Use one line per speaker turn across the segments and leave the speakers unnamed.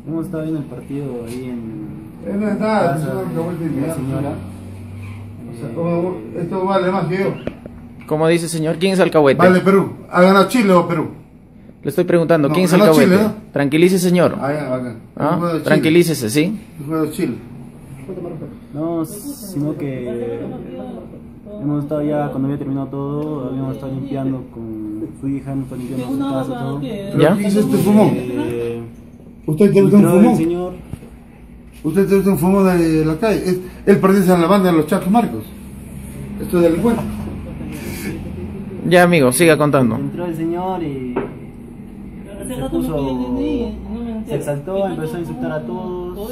Hemos estado viendo el partido ahí en
No está,
casa de la señora.
Esto vale más que yo.
¿Cómo dice, señor? ¿Quién es Alcahuete?
Vale, Perú. ¿Ha ganado Chile o Perú?
Le estoy preguntando,
No,
¿quién es
ganó
Alcahuete?
Chile, ¿no?
Tranquilícese, señor.
Ah, ya, bacán.
¿Ah?
El juego de Chile.
Tranquilícese, ¿sí?
El juego de Chile.
No, sino que hemos estado ya, cuando había terminado todo, habíamos estado limpiando con su hija, hemos estado limpiando su casa, todo.
¿Ya?
¿Qué es este fumón? ¿Usted te gusta un
entró el
fumón?
señor.
¿Usted te gusta un fumón de la calle? Él pertenece a la banda de los Chacos Marcos. Esto es delincuente.
Ya, amigo, siga contando.
Entró el señor y se puso, se exaltó, empezó a insultar a todos,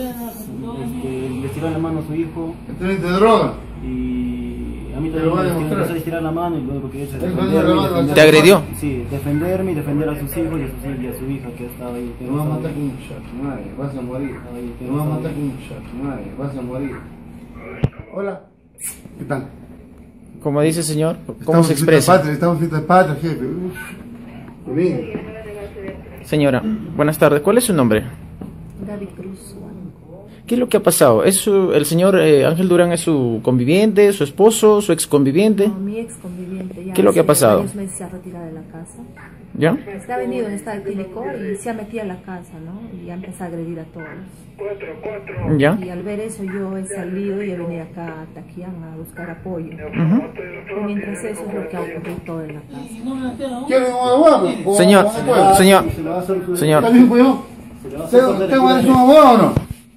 le tiró la mano a su hijo
Teniente de droga.
y a mí
Te lo voy a
también me
demostrar.
empezó a estirar la mano y lo único que hice es
Él
defenderme,
va a
defender-
¿Te agredió?
Sí, defenderme y defender a sus hijos y a su hija que estaba ahí.
Te voy a matar con un chato, madre, vas a morir. Te voy a matar con un chato, madre, vas a morir. Hola. ¿Qué tal?
¿Cómo dice, señor? ¿Cómo
Estamos
se
en fiesta de
expresa?
patria, estamos en fiesta de patria, jefe. Qué bien.
Señora, buenas tardes. ¿Cuál es su nombre?
Gaby Cruz.
¿Qué es lo que ha pasado? ¿El señor Ángel Durán es su conviviente, su esposo, su ex conviviente?
No, mi ex conviviente. Ya
¿Qué es lo que ha
hace
pasado?
varios meses se ha retirado de la casa.
¿Ya?
Está venido en estado etílico y se ha metido a la casa, ¿no? Y ya empezó a agredir a todos.
¿Ya?
Y al ver eso yo he salido y he venido acá a Taquián a buscar apoyo.
Ujú.
Pero mientras eso es lo que ha ocurrido todo en la casa.
¿Quieren un abogado?
Señor, señor,
Se lo va a solucionar.
señor,
¿Está bien, cuidado? ¿Tengo derecho a un abogado o no?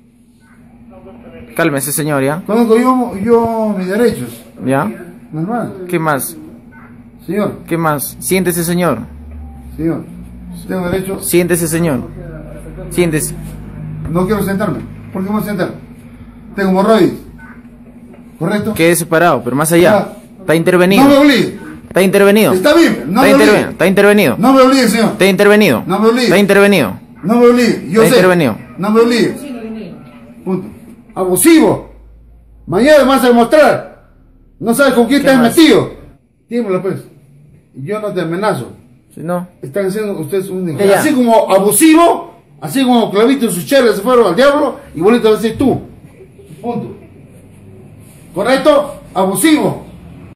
cálmese, señor, ¿ya?
Conozco yo mis derechos.
¿Ya?
Normal.
¿Qué más?
Señor,
¿Qué más? Siéntese, señor.
señor. Tengo derecho.
Siéntese, señor. Siéntese.
No quiero sentarme. ¿Por qué me voy a sentar? Tengo hemorroides. ¿Correcto?
Quede separado, pero más allá. Está
No
intervenido.
me obligue.
Está intervenido.
Está bien, no
Está
me
intervenido.
obligue.
Está intervenido.
No me obligue, señor.
Está intervenido.
No me obligue.
Está intervenido.
No me obligue. Yo
Está
sé.
intervenido.
No me obligue. Punto. Abusivo. Mañana me vas a demostrar. No sabes con quién
¿Qué
te has
más?
metido. Dímelo, pues. Yo no te amenazo.
Si no,
Están haciendo ustedes un
Ya, ya.
así como abusivo, así como Clavito y sus chelas se fueron al diablo, igualito lo haces tú. Punto. ¿Correcto? Abusivo.